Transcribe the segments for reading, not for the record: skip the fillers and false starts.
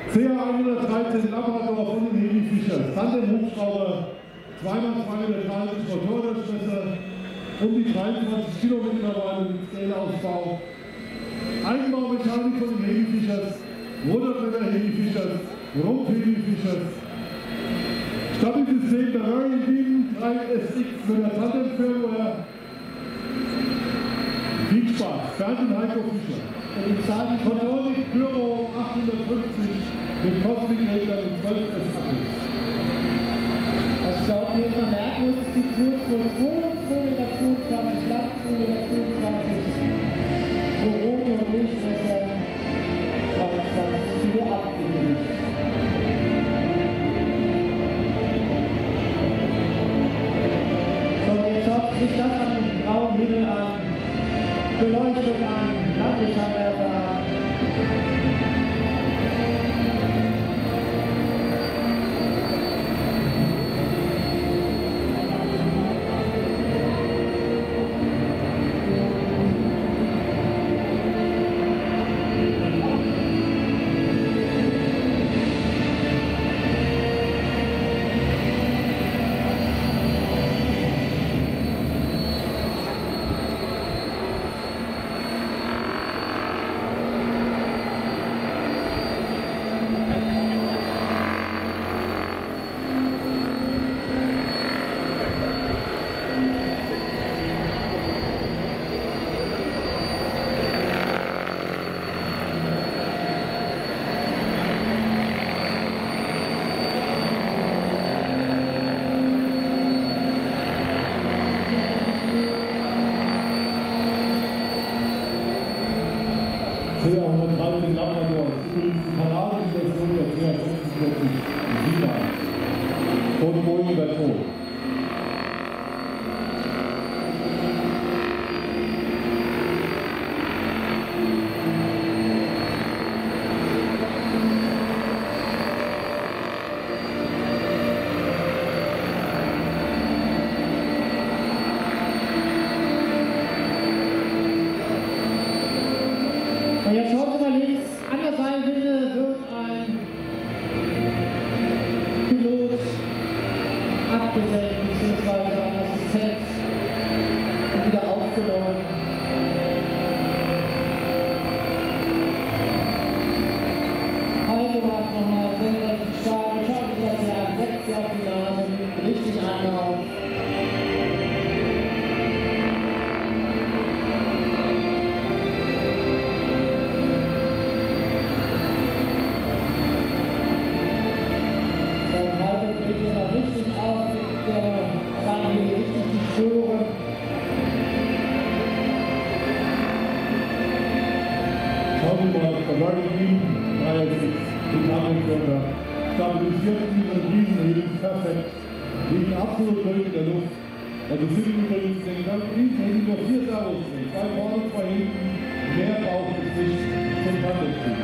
CA113 Labrador von den Heli Fischers, Tandem-Hubschrauber, 2x2 Meter Motorradschwester, um die 23 Kilo mittlerweile mit Scale-Ausbau. Einbaumechanik von den Heli Fischers, Motorblätter Heli Fischers, Rumpf-Heli Fischers, Stabilisystem der Varian Beam 3SX mit der Tandem-Firmware. Viel Spaß, Bernd und Heiko Fischer. Und im Saal Contronic Pyro 850 mit Cosmic-Rädern und 12 S-Akkus. Was ich auch hier vermerken muss, ist die Tour von 222 Lack, 222 Corona und Lichtmesser, 22 Kilo abgelegt. So, jetzt schaut sich das an den grauen Himmel an, Beleuchtung an, Lampenscheinwerfer an. CA113 Labrador ist übrigens die kanadische Version der CA46 Sina von Boeing Berthold. Und jetzt schaut mal links, an der Seilwinde wird ein Pilot abgesenkt, beziehungsweise ein Assistent und wieder aufgenommen. Heiko macht nochmal sehr stark, schaut sich das hier an, setzt sie auf die Nase, richtig Anlauf. Schauen wir mal, der Varian Beam 3SX, die Tandemfirma, stabilisiert diese Riesenheli perfekt, liegen absolut ruhig in der Luft. Also sind übrigens den ganzen Riesenheli nur 4 Servos drin, 2 vorne, 2 hinten, mehr braucht es nicht zum Tandemfliegen.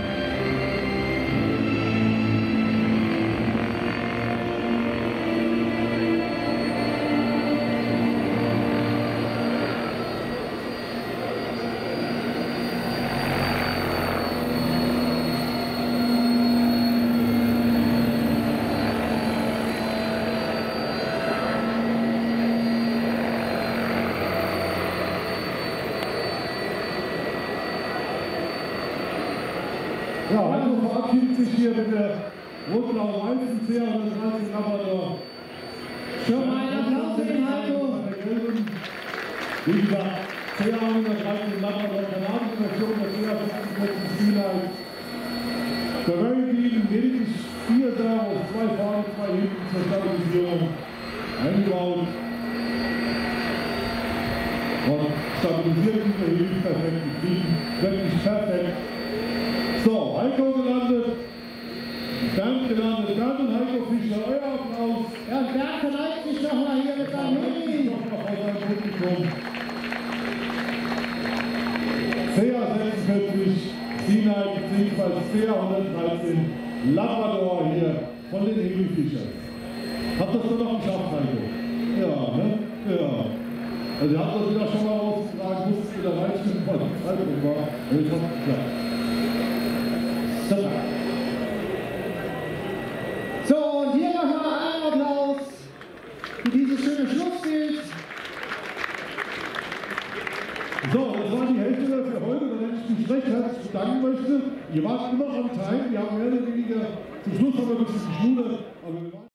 Ja, Heiko verabschiedet sich hier mit der rot-blau-weißen CA113 Labrador. Schon ein Applaus für den Heiko. Wie gesagt, CA113 Labrador, kanadische Version der CA46 Sealight. Der Varian Beam lediglich 4 Servos, 2 vorne, 2 hinten zur Stabilisierung eingebaut. Und stabilisiert diese Heli perfekt, die fliegen wirklich perfekt. So, Heiko gelandet, Bernd gelandet, Bernd und Heiko Fischer, euer Applaus. Ja, und Bernd verneigt sich doch mal hier mit seinem Heli. Noch mal vor seinem Publikum. CA46 Sealight bzw. CA113 Labrador hier von den Heli Fischers. Habt ihr das doch noch geschafft, Heiko? Ja, ne? Ja. Also ihr habt das wieder schon mal rausgetragen, musstet wieder reinstimmen, weil die Zeitung war. Und ich hoffe, es klappt. Super. mich recht herzlich bedanken möchte. Ihr wart immer on time, wir haben mehr oder weniger, zum Schluss haben wir ein bisschen geschmudert, aber wir waren